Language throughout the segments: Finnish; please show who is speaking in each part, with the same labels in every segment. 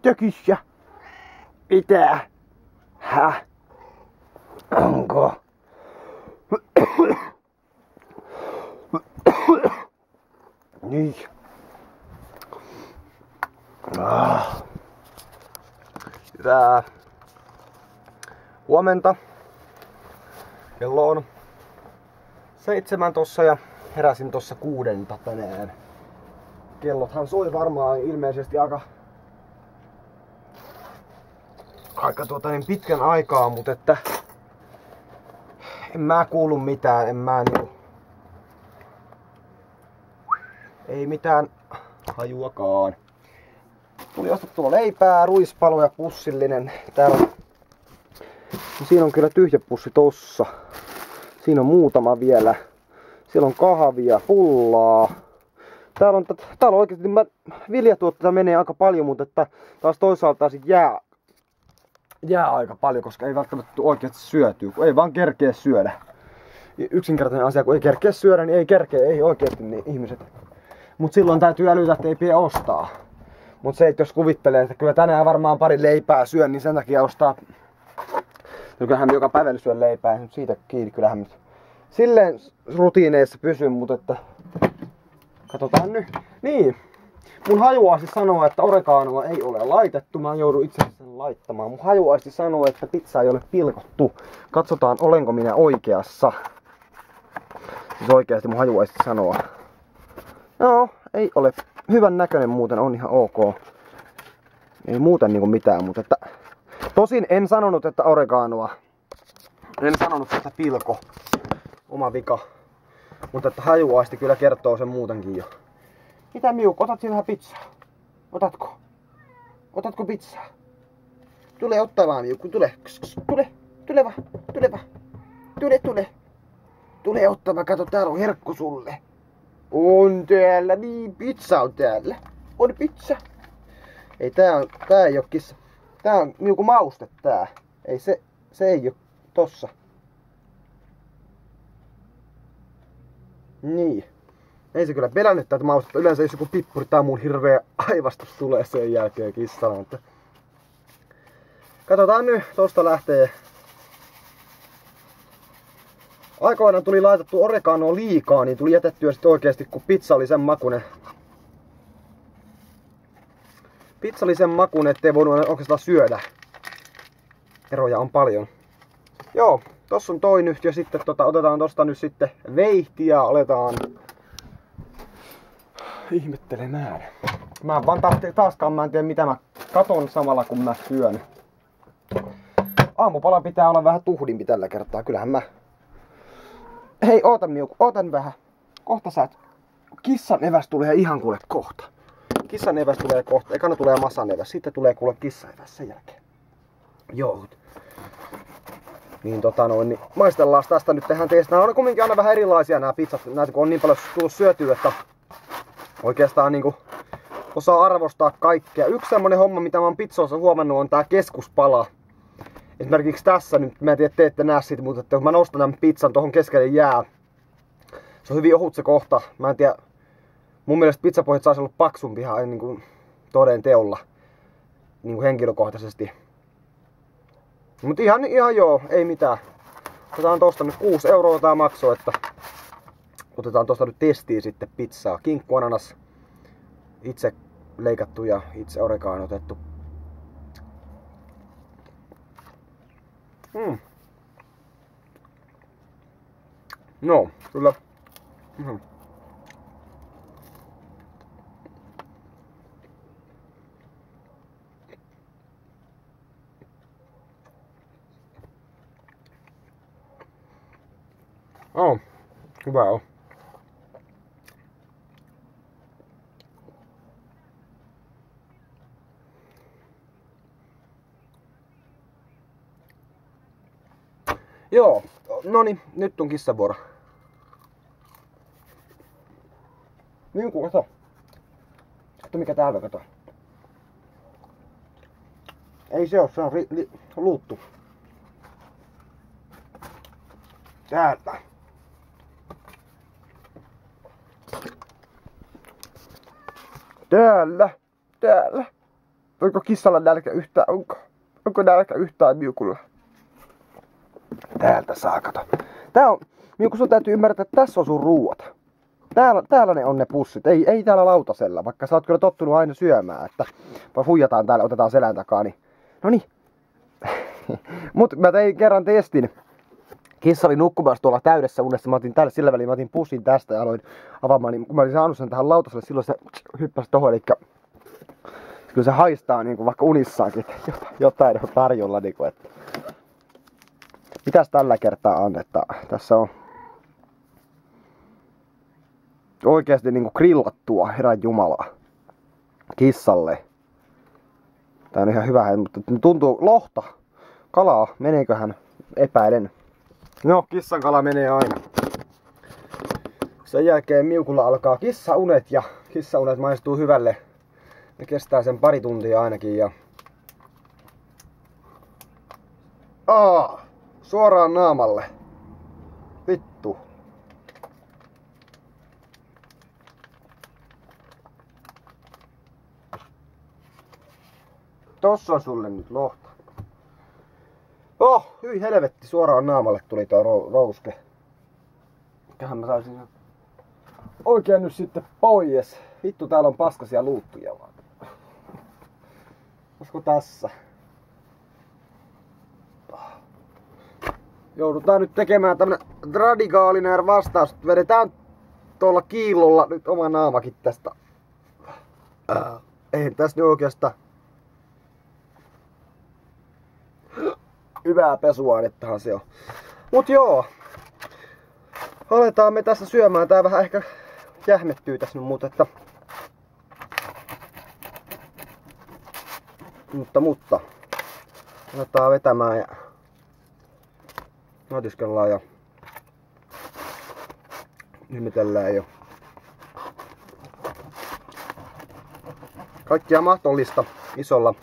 Speaker 1: Mitä kissa? Mitä? Häh? Onko? Niin. Hyvää huomenta. Kello on 7 tossa ja heräsin tossa 6 tänään. Kellothan soi varmaan ilmeisesti aika niin pitkän aikaa, mutta että en mä kuulu mitään, ei mitään hajuakaan. Tuli ostettua leipää, ruispaloja, pussillinen. Täällä on, siinä on kyllä tyhjä pussi tossa. Siinä on muutama vielä. Siellä on kahvia, pullaa. Täällä on oikeesti, viljatuotteita menee aika paljon, mutta että taas toisaalta sit jää aika paljon, koska ei välttämättä oikeesti syötyä, kun ei vaan kerkeä syödä. Yksinkertainen asia, kun ei kerkeä syödä, niin ei oikeesti niin ihmiset. Mut silloin täytyy älytä, että ei pidä ostaa. Mut se, että jos kuvittelee, että kyllä tänään varmaan pari leipää syön, niin sen takia ostaa. No kyllähän joka päivä syön leipää, nyt siitä kiinni, kyllähän nyt silleen rutiineissa pysyn, mutta että katsotaan nyt. Niin, mun hajuaisti sanoo, että oreganoa ei ole laitettu, mä joudun itse asiassa sen laittamaan. Mun hajuaisti sanoo, että pizza ei ole pilkottu. Katsotaan, olenko minä oikeassa. Siis oikeasti mun hajuaisti sanoo. No, ei ole. Hyvän näköinen muuten, on ihan ok. Ei muuten niinku mitään, mutta että tosin en sanonut, että oreganoa. En sanonut, että pilko. Oma vika. Mutta että hajuaisti kyllä kertoo sen muutenkin jo. Mitä Miukku, otat sinä pizzaa? Otatko? Otatko pizzaa? Tule ottaa vaan Miukku, tule. Tule vaan. Tule ottaa, kato täällä on herkku sulle. On täällä, niin pizza on täällä. On pizza. Ei tää ei oo kissa. Tää on Miukku mauste tää. Ei se ei oo tossa. Niin. Ei se kyllä pelännyt tätä maustetta. Yleensä jos joku pippuri tai muun hirveä aivastus tulee sen jälkeen kissana. Mutta katsotaan nyt, tosta lähtee. Aikoinaan tuli laitettu oreganoa liikaa, niin tuli jätettyä sitten oikeesti, kun pizza oli sen makuinen. Pizza oli sen makuinen, ettei voinut oikeastaan syödä. Eroja on paljon. Joo, tossa on toi nyt ja sitten otetaan tosta nyt sitten veihti ja aletaan ihmettelemään. Mä vaan taaskaan mä en tiedä mitä mä katon samalla kun mä syön. Aamupala pitää olla vähän tuhdimpi tällä kertaa, kyllähän mä. Hei, oota Miukku, ootan vähän. Kohta sä et. Kissan eväs tulee ihan kuule kohta. Kissan eväs tulee kohta. Ekana tulee masan eväs, sitten tulee kuule kissan eväs sen jälkeen. Joo. Niin niin maistellaan tästä nyt tehdään teistä. Nämä on kumminkin aina vähän erilaisia nämä pizzat. Näitä kun on niin paljon tullut syötyä, että oikeastaan niinku osaa arvostaa kaikkea. Yksi semmonen homma, mitä mä oon pizzoissa huomannut, on tää keskuspala. Esimerkiksi tässä nyt, mä en tiedä, te ette näe siitä, mutta että kun mä nostan tämän pizzan tohon keskelle jää. Se on hyvin ohut se kohta. Mä en tiedä, mun mielestä pizzapohjat saisi olla paksumpi ihan niin kuin toden teolla. Niin kuin henkilökohtaisesti. Mut ihan joo, ei mitään. Otetaan tosta nyt 6 € tää maksoi, että otetaan tosta nyt testiin sitten pizzaa. Kinkku, ananas, itse leikattu ja itse oregano otettu. No, kyllä. Hyvä on. Joo, noni, nyt on kissan vuoro. Miukku, kato. Kato mikä täällä, kato. Ei se oo, se on luuttu. Täältä. Täällä. onko kissalla nälkä yhtään, onko nälkä yhtään Miukulla? Täältä saa, kato. Tää on, Miuku, sun täytyy ymmärtää, että tässä on sun ruuat. Täällä ne on ne pussit, ei täällä lautasella, vaikka sä oot kyllä tottunut aina syömään, että vaan huijataan täällä, otetaan selän takaa, niin noniin. Mut mä tein kerran testin. Kissa oli nukkumassa tuolla täydessä unessa, mä otin sillä väliin, mä otin pussin tästä ja aloin avaamaan, niin kun mä olin saanut sen tähän lautaselle, silloin se hyppäsi tohon, eli kyllä se haistaa niinku vaikka unissaankin, että jotain on tarjolla niinku, että mitäs tällä kertaa annetaan? Tässä on oikeesti niinku grillattua, herran jumala, kissalle. Tää on ihan hyvä, mutta tuntuu lohta, kalaa, meneeköhän, epäilen. No, kissan kala menee aina. Sen jälkeen Miukulla alkaa kissaunet ja kissaunet maistuu hyvälle. Ne kestää sen pari tuntia ainakin ja suoraan naamalle. Vittu. Tossa on sulle nyt lohta. Hyi helvetti, suoraan naamalle tuli tuo rouske. Mikähän mä saisin oikein nyt sitten pois. Vittu, täällä on paskasia luuttuja vaan. Olisiko tässä? Joudutaan nyt tekemään tämmönen radikaalinen vastaus. Vedetään tuolla kiillolla nyt oma naamakin tästä. Ei tässä nyt oikeastaan hyvää pesuainettahan se on. Mut joo. Aletaan me tässä syömään. Tää vähän ehkä jähmettyy tässä nyt, mutta aletaan vetämään ja natiskellaan ja ihmetellään jo. Kaikkia mahdollista isolla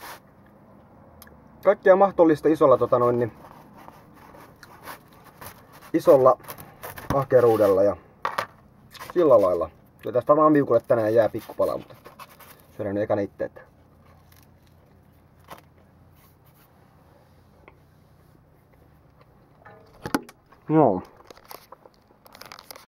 Speaker 1: isolla ahkeruudella ja sillä lailla. Kyllä tästä varmaan Miukulle tänään jää pikkupala, mutta syödään ne ekana itse. Joo.